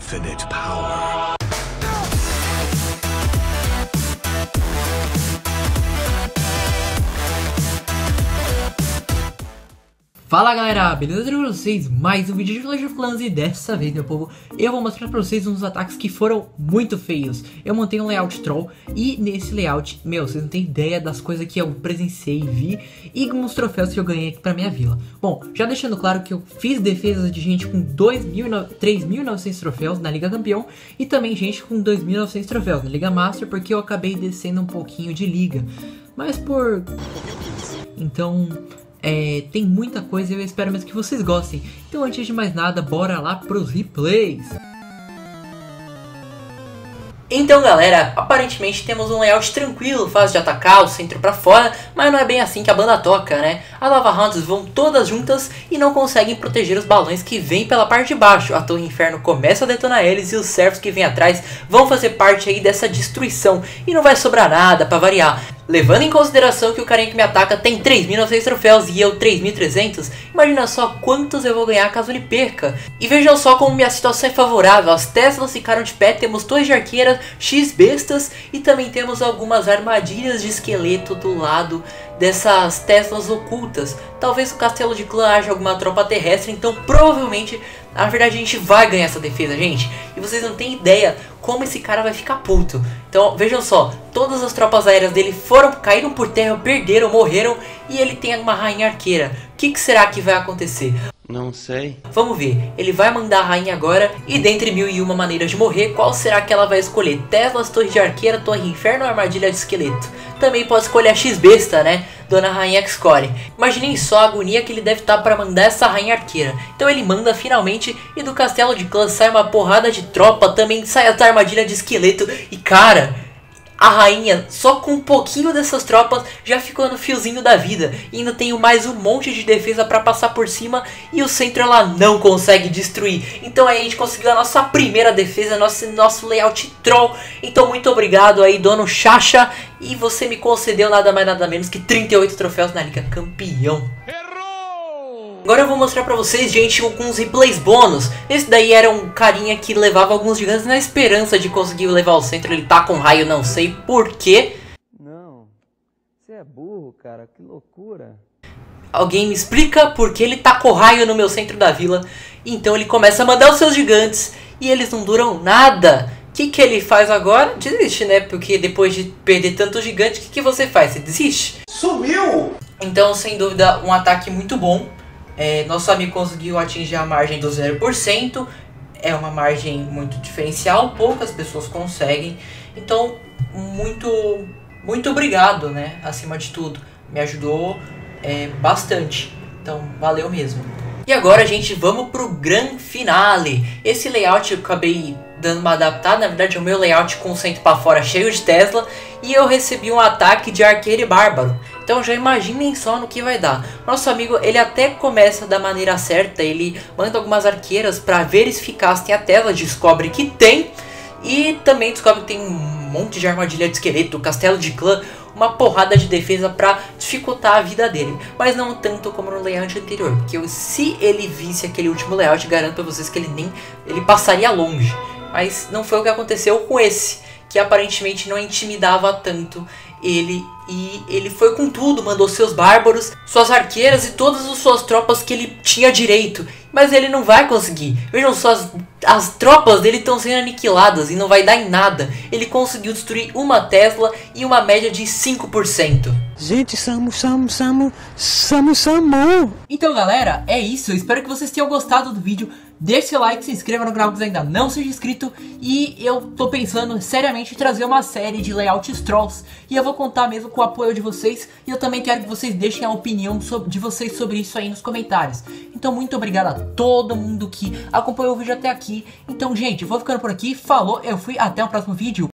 infinite power. Fala galera, beleza? Eu pra vocês mais um vídeo de Clash of Clans e dessa vez, meu povo, eu vou mostrar pra vocês uns ataques que foram muito feios. Eu montei um layout troll e nesse layout, vocês não tem ideia das coisas que eu presenciei, vi e uns troféus que eu ganhei aqui pra minha vila. Bom, já deixando claro que eu fiz defesas de gente com 3.900 troféus na Liga Campeão e também gente com 2.900 troféus na Liga Master, porque eu acabei descendo um pouquinho de liga. Mas por... Então... tem muita coisa e eu espero mesmo que vocês gostem. Então antes de mais nada, bora lá pros replays. Então galera, aparentemente temos um layout tranquilo, fácil de atacar, o centro pra fora, mas não é bem assim que a banda toca, né? As Lava Hounds vão todas juntas e não conseguem proteger os balões que vêm pela parte de baixo. A Torre Inferno começa a detonar eles e os servos que vêm atrás vão fazer parte aí dessa destruição. E não vai sobrar nada pra variar. Levando em consideração que o carinha que me ataca tem 3.900 troféus e eu 3.300, imagina só quantos eu vou ganhar caso ele perca. E vejam só como minha situação é favorável, as Teslas ficaram de pé, temos torres de arqueiras, X bestas e também temos algumas armadilhas de esqueleto do lado dessas Teslas ocultas. Talvez o castelo de clã haja alguma tropa terrestre, então provavelmente, na verdade a gente vai ganhar essa defesa, gente. E vocês não têm ideia como esse cara vai ficar puto. Então vejam só, todas as tropas aéreas dele caíram por terra, perderam, morreram e ele tem uma rainha arqueira. O que será que vai acontecer? Não sei. Vamos ver, ele vai mandar a rainha agora e dentre 1001 maneiras de morrer, qual será que ela vai escolher? Teslas, torre de arqueira, torre inferno ou armadilha de esqueleto? Também pode escolher a X-besta, né? Dona Rainha X-Core. Imaginem só a agonia que ele deve estar para mandar essa rainha arqueira. Então ele manda finalmente e do castelo de clã sai uma porrada de tropa, também sai essa armadilha de esqueleto e cara... A rainha, só com um pouquinho dessas tropas, já ficou no fiozinho da vida. E ainda tem mais um monte de defesa pra passar por cima. E o centro ela não consegue destruir. Então aí a gente conseguiu a nossa primeira defesa, nosso layout troll. Então muito obrigado aí, dono Chacha. E você me concedeu nada mais nada menos que 38 troféus na Liga Campeão. Agora eu vou mostrar pra vocês, gente, alguns replays bônus. Esse daí era um carinha que levava alguns gigantes na esperança de conseguir levar o centro. Ele tá com raio, não sei porquê. Não, você é burro, cara, que loucura. Alguém me explica por que ele tá com raio no meu centro da vila. Então ele começa a mandar os seus gigantes e eles não duram nada. O que ele faz agora? Desiste, né? Porque depois de perder tanto gigante, o que você faz? Você desiste? Sumiu! Então, sem dúvida, um ataque muito bom. Nosso amigo conseguiu atingir a margem do 0%. É uma margem muito diferencial, poucas pessoas conseguem. Então, muito obrigado, né? Acima de tudo, me ajudou bastante. Então, valeu mesmo. E agora, gente, vamos pro grande finale. Esse layout eu acabei dando uma adaptada. Na verdade, é o meu layout com o centro para fora cheio de Tesla. E eu recebi um ataque de arqueiro e bárbaro. Então já imaginem só no que vai dar. Nosso amigo, ele até começa da maneira certa. Ele manda algumas arqueiras para verificar se tem a Tesla. Descobre que tem. E também descobre que tem um monte de armadilha de esqueleto, castelo de clã. Uma porrada de defesa para dificultar a vida dele. Mas não tanto como no layout anterior. Porque se ele visse aquele último layout, garanto para vocês que ele passaria longe. Mas não foi o que aconteceu com esse, que aparentemente não intimidava tanto ele. E ele foi com tudo, mandou seus bárbaros, suas arqueiras e todas as suas tropas que ele tinha direito. Mas ele não vai conseguir. Vejam só, as tropas dele estão sendo aniquiladas e não vai dar em nada. Ele conseguiu destruir uma Tesla e uma média de 5%. Gente, Samu. Então galera, é isso. Eu espero que vocês tenham gostado do vídeo. Deixe seu like, se inscreva no canal se ainda não seja inscrito. E eu tô pensando seriamente em trazer uma série de layouts trolls. E eu vou contar mesmo com o apoio de vocês. E eu também quero que vocês deixem a opinião de vocês sobre isso aí nos comentários. Então muito obrigado a todo mundo que acompanhou o vídeo até aqui. Então gente, eu vou ficando por aqui. Falou, eu fui, até o próximo vídeo.